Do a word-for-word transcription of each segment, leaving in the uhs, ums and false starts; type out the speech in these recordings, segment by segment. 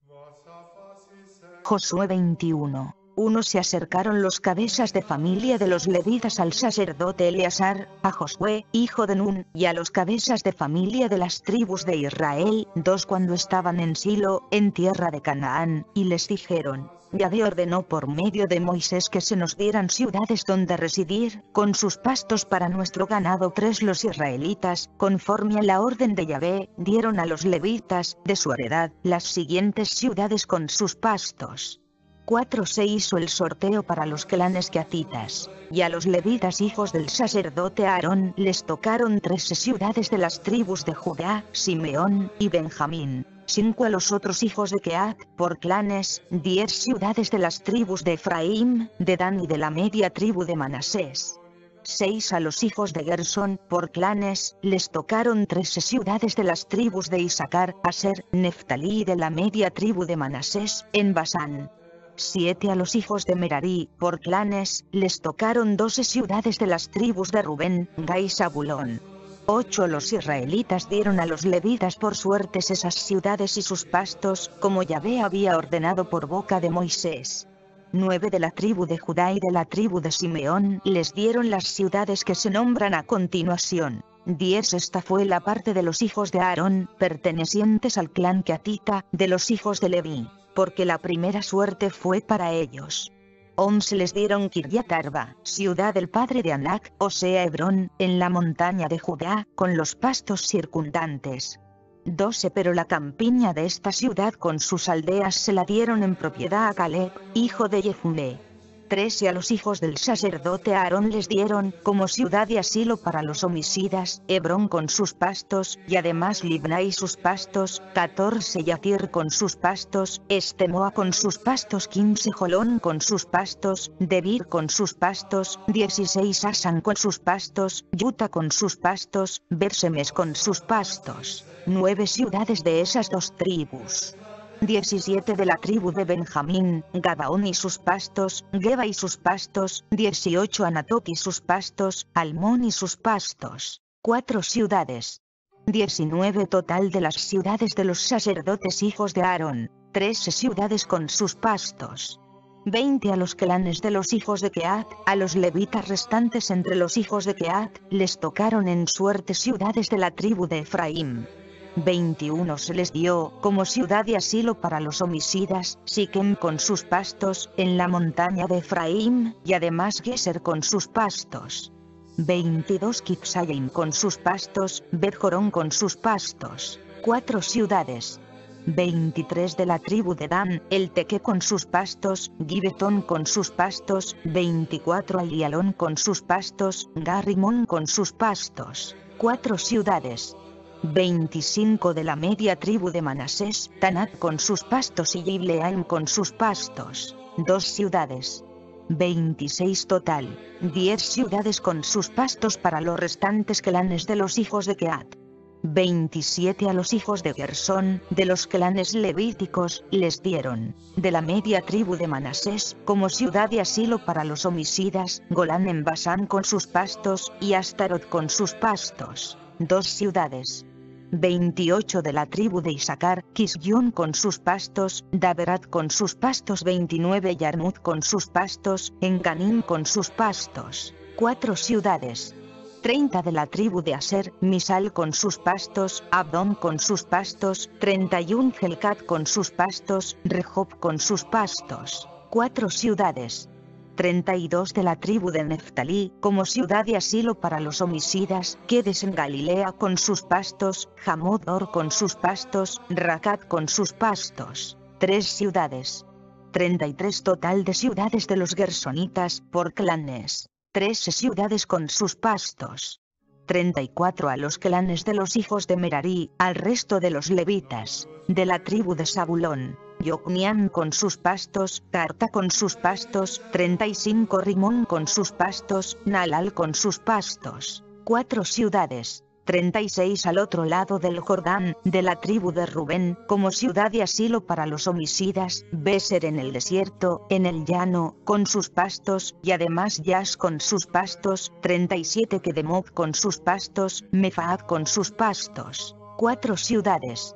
Josué veintiuno. uno Se acercaron los cabezas de familia de los levitas al sacerdote Eleazar, a Josué, hijo de Nun, y a los cabezas de familia de las tribus de Israel, dos cuando estaban en Silo, en tierra de Canaán, y les dijeron: Yahvé ordenó por medio de Moisés que se nos dieran ciudades donde residir, con sus pastos para nuestro ganado. Tres Los israelitas, conforme a la orden de Yahvé, dieron a los levitas, de su heredad, las siguientes ciudades con sus pastos. cuatro Se hizo el sorteo para los clanes queatitas, y a los levitas hijos del sacerdote Aarón les tocaron trece ciudades de las tribus de Judá, Simeón y Benjamín. cinco a los otros hijos de Keat, por clanes, diez ciudades de las tribus de Efraín, de Dan y de la media tribu de Manasés. seis a los hijos de Gersón, por clanes, les tocaron trece ciudades de las tribus de Isaacar, Aser, Neftalí y de la media tribu de Manasés, en Basán. siete a los hijos de Merarí, por clanes, les tocaron doce ciudades de las tribus de Rubén, Gad y Zabulón. ocho Los israelitas dieron a los levitas por suertes esas ciudades y sus pastos, como Yahvé había ordenado por boca de Moisés. nueve De la tribu de Judá y de la tribu de Simeón les dieron las ciudades que se nombran a continuación. diez Esta fue la parte de los hijos de Aarón, pertenecientes al clan queatita, de los hijos de Leví, porque la primera suerte fue para ellos. once Les dieron Kirjat Arba, ciudad del padre de Anac, o sea Hebrón, en la montaña de Judá, con los pastos circundantes. doce Pero la campiña de esta ciudad con sus aldeas se la dieron en propiedad a Caleb, hijo de Jefune. trece A los hijos del sacerdote Aarón les dieron, como ciudad de asilo para los homicidas, Hebrón con sus pastos, y además Libna y sus pastos. catorce Yatir con sus pastos, Estemoa con sus pastos. quince Jolón con sus pastos, Debir con sus pastos. dieciséis Asan con sus pastos, Yuta con sus pastos, Bersemes con sus pastos. nueve ciudades de esas dos tribus. diecisiete De la tribu de Benjamín, Gabaón y sus pastos, Geba y sus pastos. dieciocho Anatot y sus pastos, Almón y sus pastos. cuatro ciudades. diecinueve Total de las ciudades de los sacerdotes hijos de Aarón, trece ciudades con sus pastos. veinte A los clanes de los hijos de Keat, a los levitas restantes entre los hijos de Keat, les tocaron en suerte ciudades de la tribu de Efraín. veintiuno Se les dio, como ciudad de asilo para los homicidas, Siquem con sus pastos, en la montaña de Efraín, y además Geser con sus pastos. veintidós Kipsayim con sus pastos, Bet-Jorón con sus pastos. cuatro ciudades. veintitrés De la tribu de Dan, el Teque con sus pastos, Gibetón con sus pastos. veinticuatro Elialón con sus pastos, Garrimón con sus pastos. cuatro ciudades. veinticinco De la media tribu de Manasés, Tanat con sus pastos y Gibleaim con sus pastos. dos ciudades. veintiséis Total. diez ciudades con sus pastos para los restantes clanes de los hijos de Keat. veintisiete A los hijos de Gersón, de los clanes levíticos, les dieron, de la media tribu de Manasés, como ciudad de asilo para los homicidas, Golán en Basán con sus pastos, y Astarot con sus pastos. dos ciudades. veintiocho De la tribu de Isaacar, Kisgión con sus pastos, Daberat con sus pastos. veintinueve Yarmut con sus pastos, Enganim con sus pastos. cuatro ciudades. treinta De la tribu de Aser, Misal con sus pastos, Abdón con sus pastos. treinta y uno Helcat con sus pastos, Rehob con sus pastos. cuatro ciudades. treinta y dos De la tribu de Neftalí, como ciudad de asilo para los homicidas, Quedes en Galilea con sus pastos, Hamod-Or con sus pastos, Racat con sus pastos. tres ciudades. treinta y tres Total de ciudades de los gersonitas, por clanes. trece ciudades con sus pastos. treinta y cuatro A los clanes de los hijos de Merarí, al resto de los levitas, de la tribu de Zabulón, Yocnián con sus pastos, Carta con sus pastos. treinta y cinco Rimón con sus pastos, Nalal con sus pastos. cuatro ciudades. treinta y seis Al otro lado del Jordán, de la tribu de Rubén, como ciudad de asilo para los homicidas, Beser en el desierto, en el llano, con sus pastos, y además Yash con sus pastos. treinta y siete Kedemoth con sus pastos, Mefaat con sus pastos. cuatro ciudades.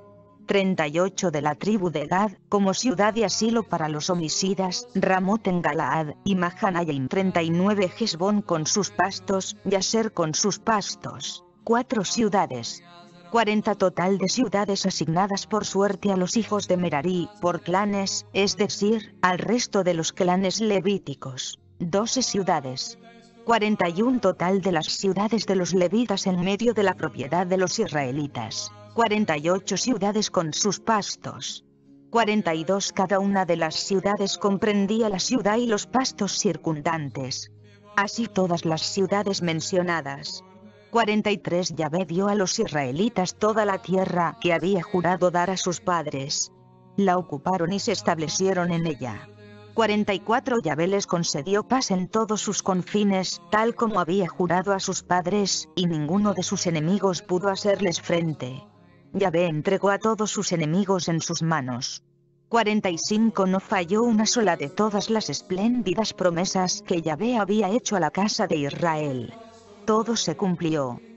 treinta y ocho de la tribu de Gad, como ciudad y asilo para los homicidas, Ramot en Galaad, y Mahanaim. treinta y nueve Hesbón con sus pastos, Yaser con sus pastos, cuatro ciudades. cuarenta total de ciudades asignadas por suerte a los hijos de Merari, por clanes, es decir, al resto de los clanes levíticos, doce ciudades. cuarenta y uno total de las ciudades de los levitas en medio de la propiedad de los israelitas, cuarenta y ocho ciudades con sus pastos. cuarenta y dos cada una de las ciudades comprendía la ciudad y los pastos circundantes. Así todas las ciudades mencionadas. cuarenta y tres Yahvé dio a los israelitas toda la tierra que había jurado dar a sus padres. La ocuparon y se establecieron en ella. cuarenta y cuatro Yahvé les concedió paz en todos sus confines, tal como había jurado a sus padres, y ninguno de sus enemigos pudo hacerles frente. Yahvé entregó a todos sus enemigos en sus manos. cuarenta y cinco No falló una sola de todas las espléndidas promesas que Yahvé había hecho a la casa de Israel. Todo se cumplió.